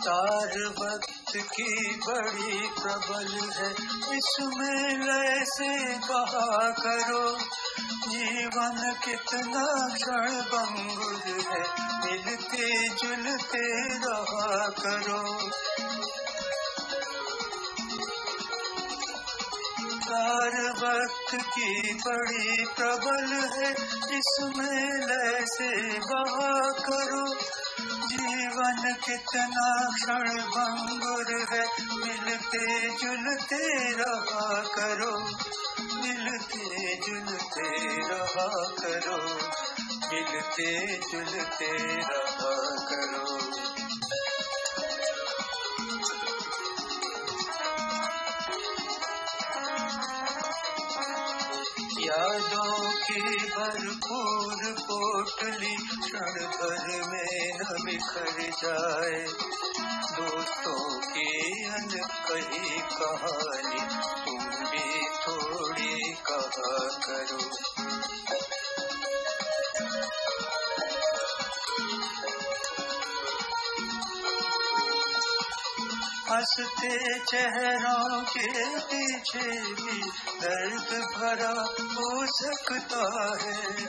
तार वक्त की बड़ी प्रबल है, इसमें लय से बहा करो। जीवन कितना क्षणभंगुर है, मिलते जुलते रहा करो। तार वक्त की बड़ी प्रबल है, इसमें लय से बहा करो। जीवन कितना क्षणभंगुर है, मिलते जुलते रहा करो। मिलते जुलते रहा करो, मिलते जुलते रहा करो। यादों की भरपूर पोटली क्षण भर में न बिखर जाए। दोस्तों की अनकही कहानी तुम भी थोड़ी कहा करो। हंसते चेहरों के पीछे भी दर्द भरा हो सकता है।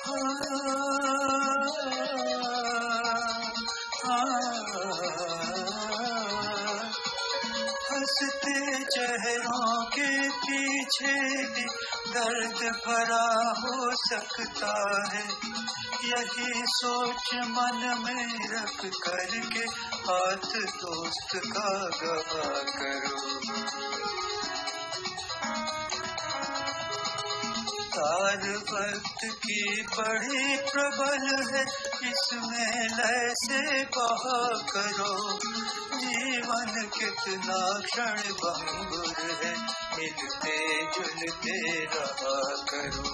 हंसते चेहरों के पीछे भी दर्द भरा हो सकता है। यही सोच मन में रख करके हाथ दोस्त का गवा करो। तार वक्त की बड़ी प्रबल है, इसमें लय से बहा करो। जीवन कितना क्षणभंगुर है, मिलते जुलते रहा करो।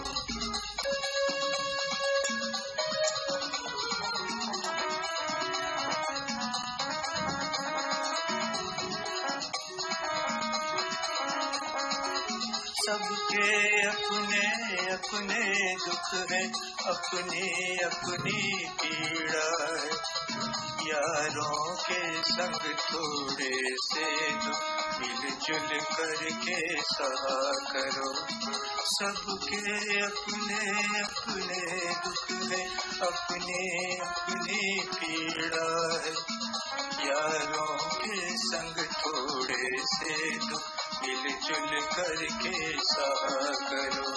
सबके अपने अपने दुख है, अपनी अपनी पीड़ा है। यारों के संग थोड़े से दुख मिलजुल करके सहा करो। सबके अपने अपने दुख है, अपनी अपनी पीड़ा है। यारों के संग थोड़े से दुख मिलजुल करके सहा करो।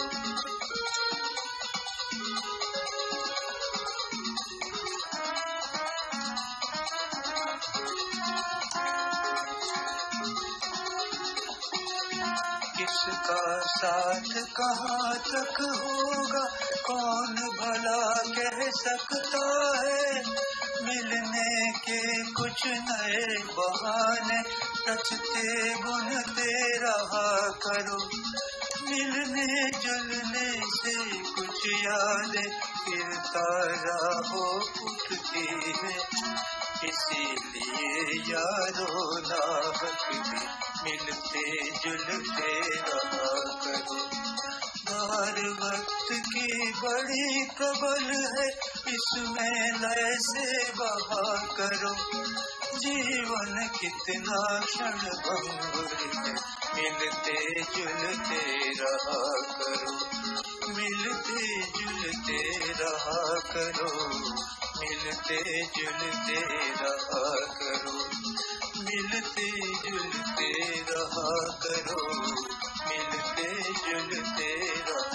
किसका साथ कहाँ तक होगा, कौन भला कह सकता है। मिलने के कुछ नए बहाने रचते बुनते रहा करो। मिलने जुलने से कुछ यादें फिर ताजा हो उठती है। इसीलिए यारो नाहक भी मिलते जुलते रहा करो। तार वक्त की बड़ी प्रबल है, इसमें लय से बहा करो। जीवन कितना क्षणभंगुर है, मिलते जुलते रहा करो। मिलते जुलते रहा करो, मिलते जुलते रहा करो। मिलते जुलते रहा करो, मिलते जुलते रहा